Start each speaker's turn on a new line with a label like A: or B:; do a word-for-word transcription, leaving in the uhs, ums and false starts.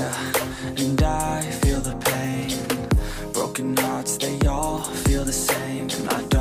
A: yeah, and I feel the pain. Broken hearts, they all feel the same, and I don't